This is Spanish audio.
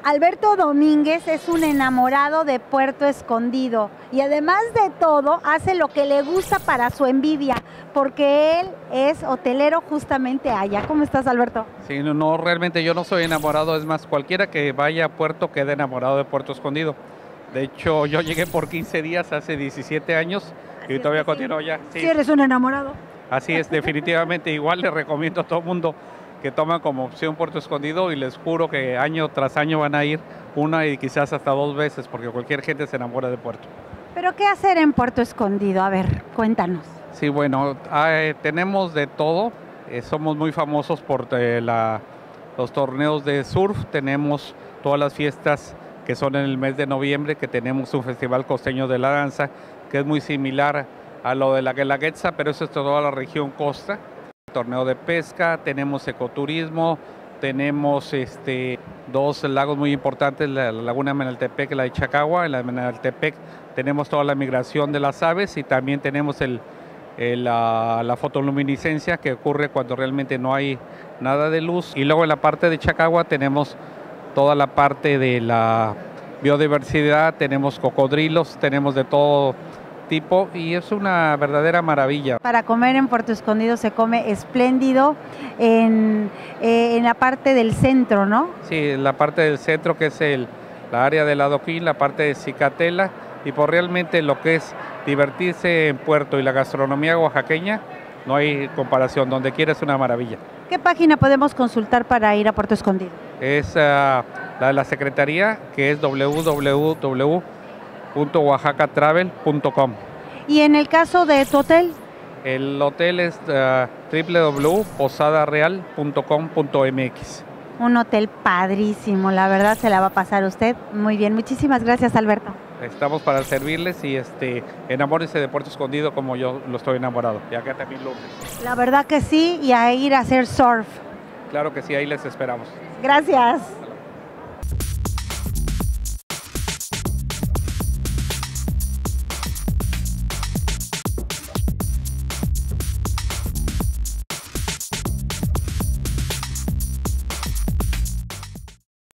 Alberto Domínguez es un enamorado de Puerto Escondido y además de todo hace lo que le gusta para su envidia, porque él es hotelero justamente allá. ¿Cómo estás, Alberto? Sí, no, realmente yo no soy enamorado, es más, cualquiera que vaya a Puerto queda enamorado de Puerto Escondido. De hecho, yo llegué por 15 días hace 17 años y todavía continúo allá. Sí, eres un enamorado. Así es, definitivamente. Igual le recomiendo a todo el mundo que toman como opción Puerto Escondido y les juro que año tras año van a ir una y quizás hasta dos veces porque cualquier gente se enamora de Puerto. ¿Pero qué hacer en Puerto Escondido? A ver, cuéntanos. Sí, bueno, tenemos de todo. Somos muy famosos por los torneos de surf. Tenemos todas las fiestas que son en el mes de noviembre, que tenemos un festival costeño de la danza, que es muy similar a lo de la Guelaguetza, pero eso es toda la región costa. Torneo de pesca, tenemos ecoturismo, tenemos dos lagos muy importantes, la laguna Menaltepec y la de Chacagua. En la de Menaltepec tenemos toda la migración de las aves y también tenemos la fotoluminiscencia que ocurre cuando realmente no hay nada de luz. Y luego en la parte de Chacagua tenemos toda la parte de la biodiversidad, tenemos cocodrilos, tenemos de todo tipo y es una verdadera maravilla. Para comer en Puerto Escondido se come espléndido en la parte del centro, ¿no? Sí, la parte del centro que es la área del adoquín, la parte de Cicatela y por realmente lo que es divertirse en Puerto y la gastronomía oaxaqueña, no hay comparación, donde quiera es una maravilla. ¿Qué página podemos consultar para ir a Puerto Escondido? Es la de la Secretaría, que es www.oaxacatravel.com. ¿Y en el caso de tu hotel? El hotel es www.posadareal.com.mx. Un hotel padrísimo, la verdad se la va a pasar usted muy bien. Muchísimas gracias, Alberto. Estamos para servirles y enamórense de Puerto Escondido como yo lo estoy enamorado. Y acá también La verdad que sí, y a ir a hacer surf. Claro que sí, ahí les esperamos. Gracias.